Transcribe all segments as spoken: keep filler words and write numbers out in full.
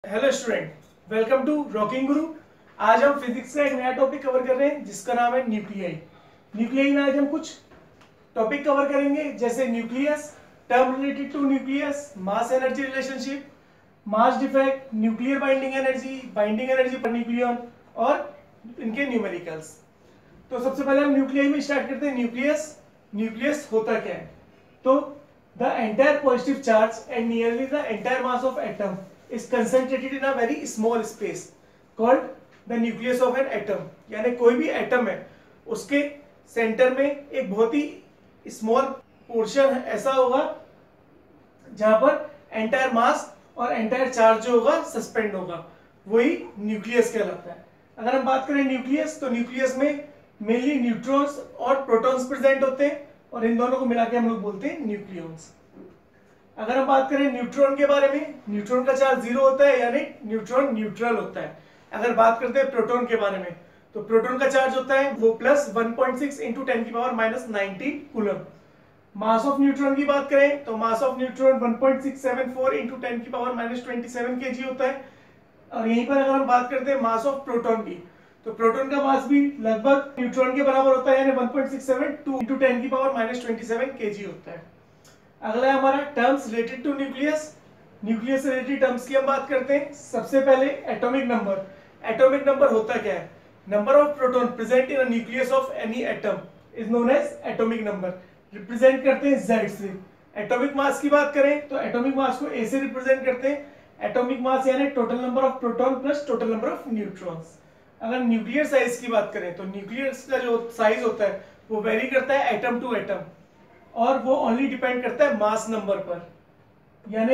Hello student, welcome to rocking guru. आज हम physics का एक नया टॉपिक कवर कर रहे हैं जिसका नाम है न्यूक्लियाई। न्यूक्लियाई में आज हम कुछ टॉपिक कवर करेंगे जैसे nucleus, term related to nucleus, mass energy relationship, mass defect, nuclear binding energy, binding energy per nucleon और इनके न्यूमेरिकल्स। तो सबसे पहले हम न्यूक्लियाई में स्टार्ट करते हैं। न्यूक्लियस न्यूक्लियस होता क्या है? तो the entire positive charge and nearly the entire mass of atom is concentrated in a very small space called the nucleus of an atom। यानी कोई भी एटम है उसके सेंटर में एक बहुत ही स्मॉल पोर्शन ऐसा होगा जहां पर एंटायर मास और एंटायर चार्ज जो होगा सस्पेंड होगा, वही न्यूक्लियस कहलाता है। अगर हम बात करें न्यूक्लियस, तो न्यूक्लियस में मेनली न्यूट्रॉन्स और प्रोटॉन्स प्रेजेंट होते हैं और इन दोनों को मिला के हम लोग बोलते हैं न्यूक्लियॉन्स। अगर हम बात करें न्यूट्रॉन के बारे में, न्यूट्रॉन का चार्ज जीरो होता है यानी न्यूट्रॉन न्यूट्रल होता है। अगर बात करते हैं प्रोटॉन के बारे में, तो प्रोटॉन का चार्ज होता है वो plus one point six into ten की power minus nineteen coulomb. Mass of neutron की बात करें तो mass of neutron one point six seven four into ten की power minus twenty seven KG होता है। और यहीं पर अगर हम बात करते हैं मास ऑफ प्रोटॉन की, तो प्रोटॉन का मास भी लगभग न्यूट्रॉन के बराबर होता है यानी one point six seven two into ten की power minus twenty seven KG होता है। अगला है हमारा terms related to nucleus. Nucleus से रिलेटेड टर्म्स की हम बात करते हैं। सबसे पहले एटॉमिक नंबर। एटॉमिक नंबर होता क्या है? Number of proton present in a nucleus of any atom is known as atomic number. Represent करते हैं Z से। एटॉमिक मास की बात करें तो एटॉमिक मास को A से रिप्रेजेंट करते हैं। एटॉमिक मास यानी total number of proton plus total number of neutrons. अगर न्यूक्लियर साइज की बात करें तो न्यूक्लियर का जो साइज होता है वो वेरी करता है एटम टू एटम और वो ओनली डिपेंड करता है मास नंबर पर। यानी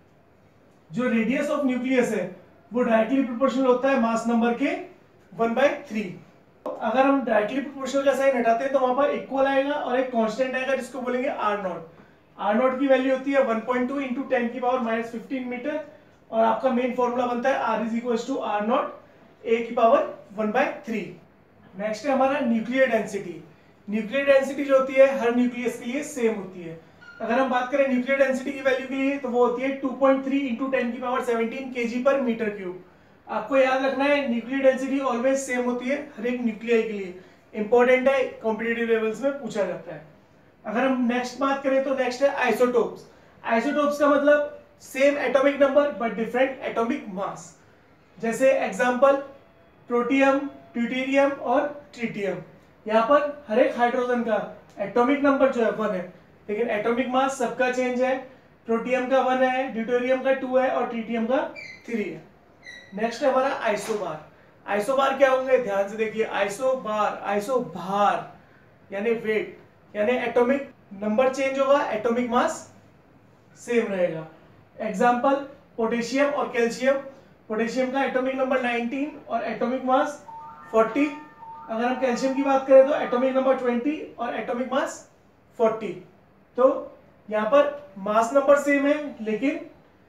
जो रेडियस ऑफ न्यूक्लियस है वो डायरेक्टली प्रोपोर्शनल होता है मास नंबर के वन बाय थ्री। अगर हम डायरेक्टली प्रोपोर्शनल का साइन हटाते हैं तो वहां पर इक्वल आएगा और एक कांस्टेंट आएगा जिसको बोलेंगे आर नॉट। आर नॉट की वैल्यू होती है one point two into ten की पावर माइनस फिफ्टीन मीटर और आपका मेन फॉर्मूला बनता है R is equal to R naught A की power one by three. Next है हमारा न्यूक्लियर डेंसिटी। न्यूक्लियर डेंसिटी जो होती है हर न्यूक्लियस के लिए सेम होती है। अगर हम बात करें न्यूक्लियर डेंसिटी की वैल्यू के लिए तो वो होती है two point three into ten की power seventeen KG per metre cube. आपको याद रखना है न्यूक्लियर डेंसिटी ऑलवेज सेम होती है हर एक न्यूक्लियाई के लिए। इंपॉर्टेंट है, कॉम्पिटिटिव लेवल्स में पूछा जाता है। अगर हम नेक्स्ट बात करें तो नेक्स्ट है आइसोटोप्स। आइसोटोप्स का मतलब same atomic number but different atomic mass. जैसे एग्जाम्पल प्रोटियम, ड्यूटेरियम और ट्रिटियम। यहाँ पर हर एक हाइड्रोजन का एटॉमिक नंबर जो है वन है लेकिन एटॉमिक मास सबका चेंज है। प्रोटियम का वन है, ड्यूटेरियम का टू है और ट्रिटियम का थ्री है। नेक्स्ट है हमारा आइसोबार। आइसोबार क्या होंगे? ध्यान से देखिए, आइसोबार आइसोभार यानी वेट, यानी एटॉमिक नंबर चेंज होगा, एटॉमिक मास सेम रहेगा। एग्जाम्पल पोटेशियम और कैल्शियम। पोटेशियम का एटॉमिक नंबर नाइनटीन और एटॉमिक मास फोर्टी। अगर हम कैल्शियम की बात करें तो एटॉमिक नंबर ट्वेंटी और एटॉमिक मास फोर्टी। तो यहाँ पर मास नंबर सेम है लेकिन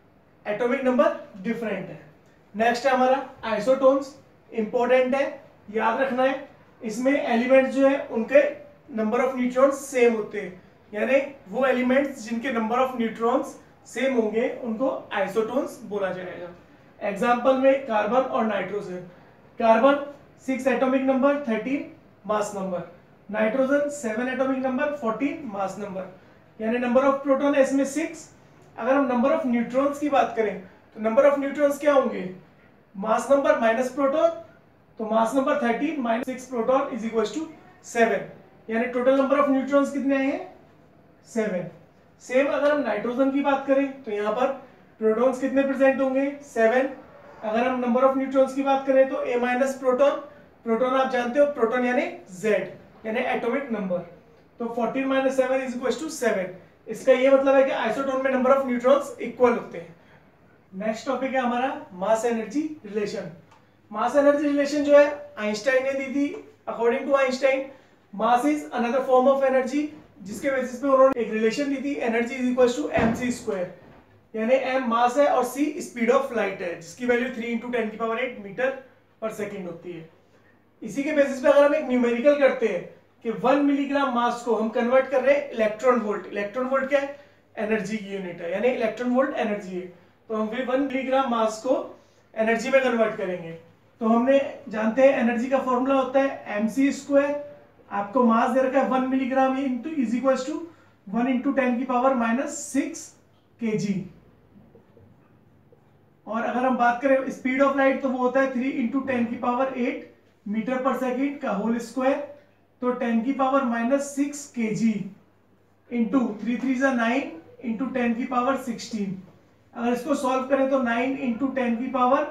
एटॉमिक नंबर डिफरेंट है। नेक्स्ट है हमारा आइसोटोन्स। इंपॉर्टेंट है, याद रखना है। इसमें एलिमेंट्स जो है उनके नंबर ऑफ न्यूट्रॉन्स सेम होते हैं, यानी वो एलिमेंट्स जिनके नंबर ऑफ न्यूट्रॉन्स सेम होंगे उनको आइसोटोन्स बोला जाएगा। एग्जाम्पल में कार्बन और nitrogen. Carbon six atomic number, thirteen mass number. Nitrogen seven atomic number, fourteen mass number. यानी नंबर ऑफ प्रोटॉन है इसमें सिक्स। अगर हम नंबर ऑफ न्यूट्रॉन्स की बात करें तो नंबर ऑफ न्यूट्रॉन्स क्या होंगे? मास नंबर माइनस प्रोटॉन, तो mass number thirteen minus six proton is equal to seven. यानी टोटल नंबर ऑफ न्यूट्रॉन्स कितने आए हैं? सेवन। सेम अगर हम नाइट्रोजन की बात करें तो यहाँ पर प्रोटॉन्स कितने प्रेजेंट होंगे? सेवन। अगर हम नंबर ऑफ न्यूट्रॉन्स की बात करें तो ए माइनस प्रोटॉन, प्रोटॉन आप जानते हो प्रोटॉन यानी जेड यानी एटॉमिक नंबर, तो fourteen minus seven is equal to seven. इसका ये मतलब है कि आइसोटोन में नंबर ऑफ न्यूट्रॉन्स इक्वल होते हैं। नेक्स्ट टॉपिक है हमारा mass energy relation. Mass energy relation जो है आइंस्टाइन ने दी थी। According to Einstein mass is another form of energy, जिसके बेसिस पे उन्होंने एक रिलेशन दी थी, energy is equal to M C square. यानी m मास है और c स्पीड ऑफ लाइट है जिसकी वैल्यू थ्री इंटू टेन की power eight metre per second होती है। इसी के बेसिस पे अगर हम एक न्यूमेरिकल करते हैं कि वन मिलीग्राम मास को हम कन्वर्ट कर रहे हैं इलेक्ट्रॉन वोल्ट। इलेक्ट्रॉन वोल्ट क्या है? एनर्जी की यूनिट है, यानी इलेक्ट्रॉन वोल्ट एनर्जी है। तो हम वन मिलीग्राम मास को एनर्जी में कन्वर्ट करेंगे। तो हमने जानते हैं एनर्जी का फॉर्मूला होता है एम सी स्क्वायर, आपको मास दे रखा है one milligram into is equal to one into ten की power minus six K G. और अगर हम बात करें स्पीड ऑफ लाइट तो वो होता है थ्री इंटू टेन की power eight metre per second का होल स्क्वायर, तो टेन की power minus six K G into three three जा नाइन इंटू टेन की पावर सिक्सटीन। अगर इसको सॉल्व करें तो नाइन इंटू टेन की पावर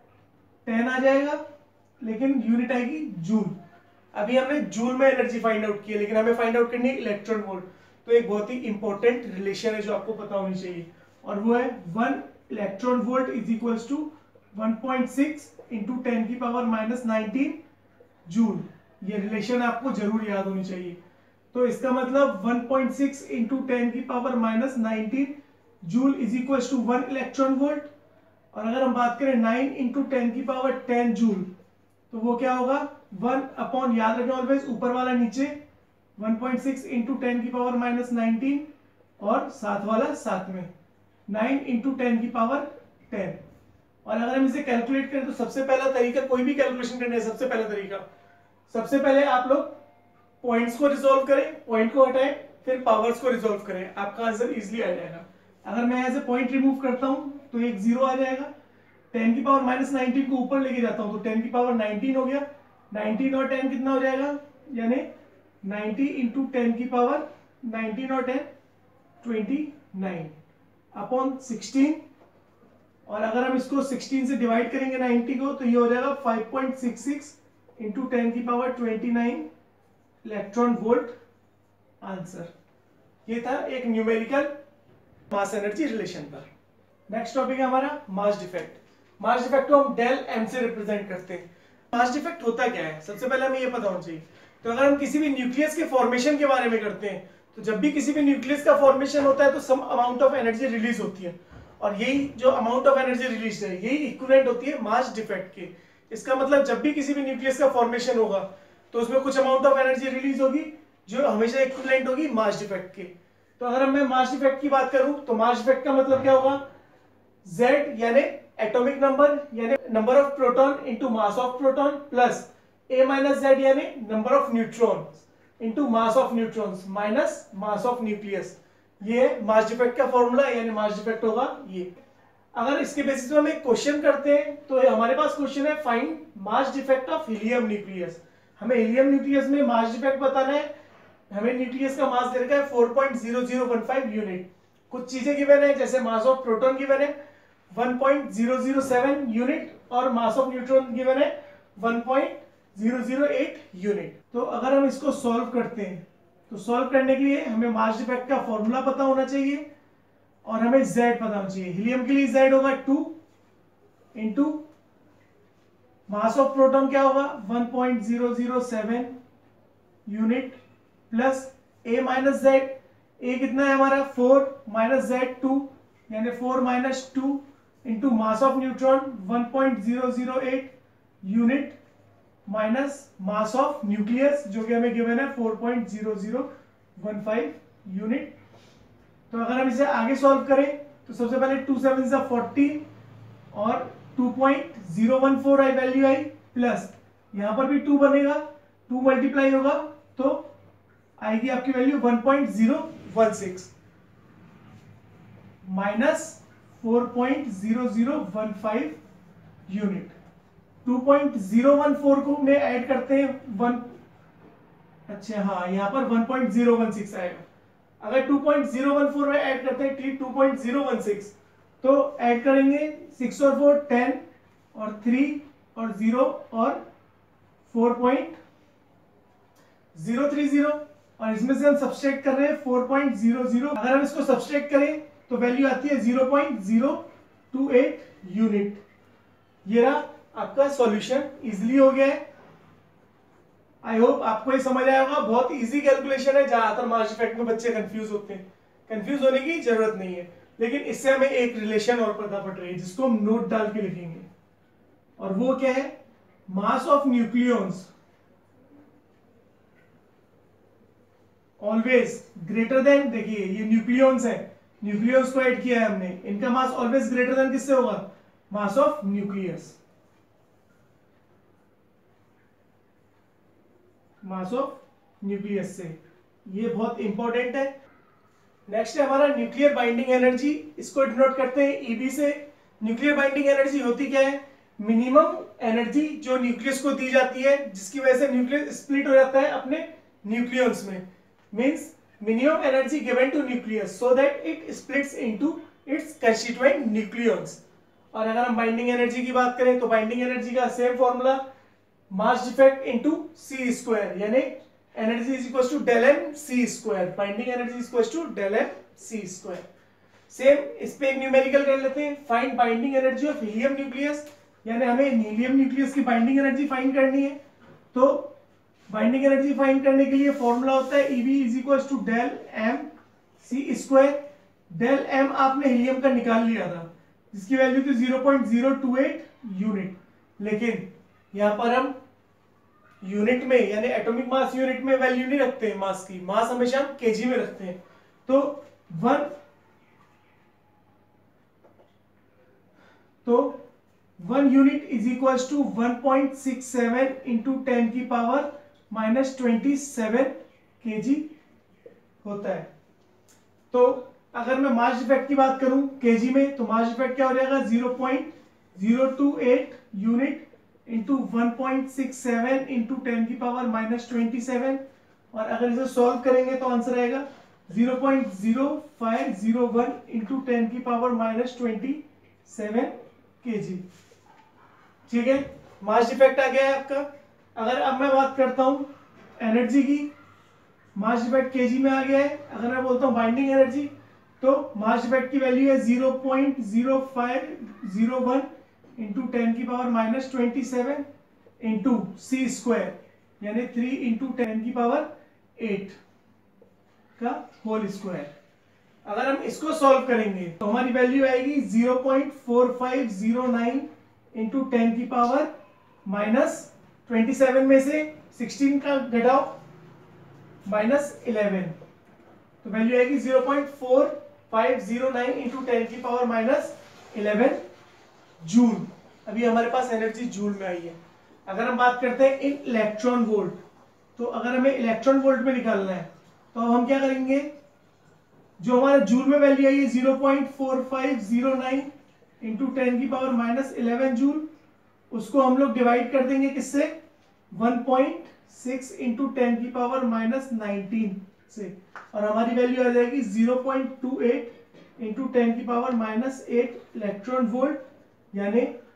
टेन आ जाएगा, लेकिन यूनिट आएगी जूल। अभी हमने जूल में एनर्जी फाइंड आउट की है, लेकिन हमें फाइंड आउट करनी है इलेक्ट्रॉन वोल्ट। तो एक बहुत ही इंपॉर्टेंट रिलेशन है जो आपको पता होनी चाहिए, और वो है one electron volt is equal to one point six into ten की पावर माइनस नाइनटीन जूल। ये रिलेशन आपको जरूर याद होनी चाहिए। तो इसका मतलब one point six into ten की power minus nineteen joule is equal to one electron volt. और अगर हम बात करें नाइन इंटू टेन की पावर टेन जूल, तो वो क्या होगा वन अपॉन, याद रखें ऑलवेज ऊपर वाला नीचे, one point six into ten की पावर माइनस नाइनटीन और साथ वाला साथ में नाइन इंटू टेन की पावर टेन। और अगर हम इसे कैलकुलेट करें तो सबसे पहला तरीका, कोई भी कैलकुलेशन करने का सबसे पहला तरीका, सबसे पहले आप लोग पॉइंट्स को रिजोल्व करें, पॉइंट को हटाएं, फिर पावर्स को रिजोल्व करें, आपका आंसर इजीली आ जाएगा। अगर मैं यहाँ से पॉइंट रिमूव करता हूं तो एक जीरो आ जाएगा, टेन की पावर माइनस नाइनटीन को ऊपर लेके जाता हूं तो टेन की पावर नाइनटीन हो गया, नाइनटीन और टेन कितना हो जाएगा, यानी नाइनटी इंटू टेन की पावर नाइनटीन और ten twenty nine upon sixteen. और अगर हम इसको सिक्सटीन से डिवाइड करेंगे नाइनटी को तो ये हो जाएगा five point six six into ten की power twenty nine electron volt answer. ये था एक न्यूमेरिकल मास एनर्जी रिलेशन पर। नेक्स्ट टॉपिक है हमारा मास डिफेक्ट। मास डिफेक्ट को हम डेल एम से रिप्रेजेंट करते हैं। मास डिफेक्ट होता क्या है, सबसे पहले हमें ये पता होना चाहिए। तो अगर हम किसी भी न्यूक्लियस के फॉर्मेशन के बारे में करते हैं, तो जब भी किसी भी न्यूक्लियस का फॉर्मेशन होता है तो some amount of energy release होती है, और यही जो अमाउंट ऑफ एनर्जी रिलीज है यही इक्विवेलेंट होती है मास डिफेक्ट के। इसका मतलब जब भी किसी भी न्यूक्लियस का फॉर्मेशन होगा तो उसमें कुछ अमाउंट ऑफ एनर्जी रिलीज होगी जो हमेशा इक्विवेलेंट होगी मास डिफेक्ट के। तो अगर मैं मास डिफेक्ट की बात करूं तो मास डिफेक्ट का मतलब क्या होगा, Z यानी एटॉमिक नंबर यानी number of proton into mass of proton plus A minus Z यानी number of neutrons into mass of neutrons minus mass of nucleus. ये मास डिफेक्ट का फॉर्मूला, यानी मास डिफेक्ट होगा ये। अगर इसके बेसिस पे हम एक क्वेश्चन करते हैं तो हमारे पास क्वेश्चन है find mass defect of helium nucleus. हमें हीलियम न्यूक्लियस में मास डिफेक्ट बताना है। हमें न्यूक्लियस का मास दे रखा है four point zero zero one five unit. कुछ चीजें गिवन है, जैसे मास ऑफ प्रोटॉन गिवन है one point zero zero seven unit और मास ऑफ न्यूट्रॉन गिवन है one point zero zero eight unit. तो अगर हम इसको सॉल्व करते हैं तो सॉल्व करने के लिए हमें मास डिफेक्ट का फॉर्मूला पता होना चाहिए और हमें Z पता होना चाहिए। हीलियम के लिए Z होगा two into mass of proton क्या होगा one point zero zero seven unit plus A minus Z, A कितना है हमारा फोर माइनस Z टू यानी four minus two into mass of neutron one point zero zero eight unit minus mass of nucleus जो कि हमें given है four point zero zero one five unit. तो अगर हम इसे आगे सॉल्व करें तो सबसे पहले टू सेवन सा फोर्टीन और two point zero one four आई वैल्यू आई प्लस यहां पर भी टू बनेगा, टू मल्टीप्लाई होगा तो आएगी आपकी value one point zero one six minus four point zero zero one five unit. Two point zero one four को में ऐड करते हैं वन, अच्छा हाँ यहाँ पर one point zero one six आएगा। अगर two point zero one four में ऐड करते हैं two point zero one six तो ऐड करेंगे सिक्स और फोर टेन और थ्री और जीरो और four point zero three zero और इसमें से हम सब्सट्रैक्ट कर रहे हैं फोर पॉइंट ज़ीरो ज़ीरो। अगर हम इसको सब्सट्रैक्ट करें तो वैल्यू आती है zero point zero two eight unit. ये रहा आपका सॉल्यूशन, इजीली हो गया है। आई होप आपको ये समझ आया होगा। बहुत इजी कैलकुलेशन है, ज्यादातर मास डिफेक्ट में बच्चे कंफ्यूज होते हैं। कंफ्यूज होने की जरूरत नहीं है, लेकिन इससे हमें एक रिलेशन और पता पड़ रही है जिसको हम नोट डाल के लिखेंगे, और वो क्या है, mass of nucleons always greater than, देखिए ये न्यूक्लियॉन्स है, न्यूक्लियॉन्स को ऐड किया है हमने, इनका मास ऑलवेज ग्रेटर देन किससे होगा, mass of nucleus, mass of nucleus से, ये बहुत इंपॉर्टेंट है। नेक्स्ट है हमारा न्यूक्लियर बाइंडिंग एनर्जी, इसको डिनोट करते हैं ईबी से। न्यूक्लियर बाइंडिंग एनर्जी होती क्या है? मिनिमम एनर्जी जो न्यूक्लियस को दी जाती है, जिसकी वजह से न्यूक्लियस स्प्लिट हो जाता है अपने न्यूक्लियॉन्स में, means minimum energy given to nucleus so that it splits into its constituent nucleons. और अगर हम बाइंडिंग एनर्जी की बात करें तो बाइंडिंग एनर्जी का same formula mass defect into C square, यानी energy is equal to del M C square, binding energy is equal to del M C square. Same इस पे एक न्यूमेरिकल कर लेते हैं, find binding energy of helium nucleus, यानी हमें helium nucleus की बाइंडिंग एनर्जी फाइंड करनी है। तो बाइंडिंग एनर्जी फाइंड करने के लिए फॉर्मूला होता है EB is equal to del M C square. Del M आपने हीलियम का निकाल लिया था, जिसकी वैल्यू थी zero point zero two eight unit, लेकिन यहां पर हम यूनिट में यानी एटॉमिक मास यूनिट में वैल्यू नहीं रखते हैं मास की, मास हमेशा हम केजी में रखते हैं। तो वन तो one unit is equal to one point six seven into ten की power minus twenty seven K G होता है। तो अगर मैं मास डिफेक्ट की बात करूं केजी में, तो मास डिफेक्ट क्या हो जाएगा? Zero point zero two eight unit into one point six seven into ten की पावर माइनस ट्वेंटी सेवन, और अगर इसे सॉल्व करेंगे तो आंसर आएगा zero point zero five zero one into ten की power minus twenty seven K G. ठीक है, मास डिफेक्ट आ गया है आपका। अगर अब मैं बात करता हूं एनर्जी की, मास डिफेक्ट केजी में आ गया है। अगर मैं बोलता हूं बाइंडिंग एनर्जी, तो मास डिफेक्ट की वैल्यू है zero point zero five zero one into ten की power minus twenty seven into C square, यानी थ्री इंटू टेन की पावर एट का होल स्क्वायर। अगर हम इसको सॉल्व करेंगे तो हमारी वैल्यू आएगी zero point four five zero nine into ten की पावर माइनस ट्वेंटी सेवन में से सिक्सटीन का घटाओ माइनस इलेवन, तो वैल्यू आएगी zero point four five zero nine into ten की पावर माइनस इलेवन जूल। अभी हमारे पास एनर्जी जूल में आई है। अगर हम बात करते हैं इन इलेक्ट्रॉन वोल्ट, तो अगर हमें इलेक्ट्रॉन वोल्ट में निकालना है तो हम क्या करेंगे? जो हमारे जूल में वैल्यू आई है zero point four five zero nine into ten की पावर माइनस इलेवन जूल, उसको हम लोग डिवाइड कर देंगे किससे? One point six into ten की पावर माइनस नाइनटीन से, और हमारी वैल्यू आ जाएगी zero point two eight into ten की power minus eight electron volt, यानी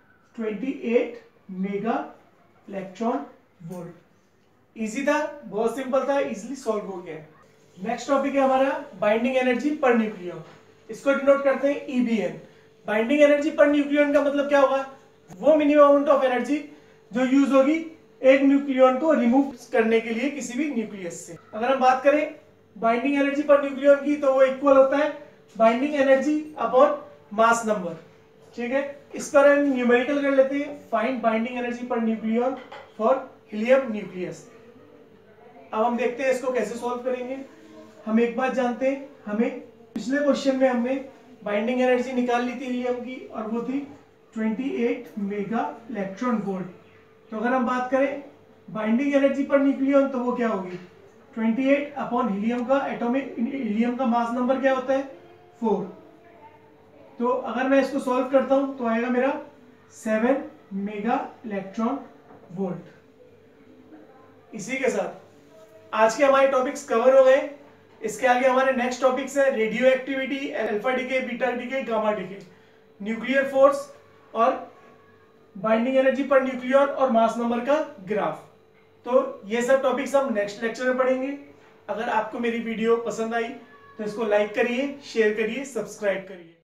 अट्ठाईस मेगा इलेक्ट्रॉन वोल्ट। इजी था, बहुत सिंपल था, इजीली सॉल्व हो गया। नेक्स्ट टॉपिक है हमारा बाइंडिंग एनर्जी पर न्यूक्लियन, इसको डिनोट करते हैं EBN. Binding energy per nucleon का मतलब क्या होगा? वो मिनिमम अमाउंट ऑफ एनर्जी जो यूज होगी एक न्यूक्लियन को रिमूव करने के लिए किसी भी न्यूक्लियस से। अगर हम बात करें बाइंडिंग एनर्जी पर न्यूक्लियन की, तो वो इक्वल होता है binding energy upon mass number. ठीक है, इस पर हम न्यूमेरिकल कर लेते हैं, find binding energy per nucleon for helium nucleus. अब हम देखते हैं इसको कैसे सॉल्व करेंगे। हम एक बात जानते हैं, हमें पिछले क्वेश्चन में हमने बाइंडिंग एनर्जी निकाल ली थी हीलियम की, और वो थी अट्ठाईस मेगा इलेक्ट्रॉन वोल्ट। तो अगर हम बात करें बाइंडिंग एनर्जी पर न्यूक्लियन, तो वो क्या होगी? अट्ठाईस अपॉन हीलियम का एटॉमिक हीलियम का मास नंबर क्या होता है? फोर। तो अगर मैं इसको सॉल्व करता हूं तो आएगा मेरा सेवन मेगा इलेक्ट्रॉन वोल्ट। इसी के साथ आज के हमारे टॉपिक्स कवर हो गए। इसके आगे हमारे नेक्स्ट टॉपिक्स है radioactivity, alpha decay, beta decay, gamma decay, nuclear force और बाइंडिंग एनर्जी पर न्यूक्लियन और मास नंबर का ग्राफ। तो ये सब टॉपिक्स हम नेक्स्ट लेक्चर में पढ़ेंगे। अगर आपको मेरी वीडियो पसंद आई तो इसको लाइक करिए, शेयर करिए, सब्सक्राइब करिए।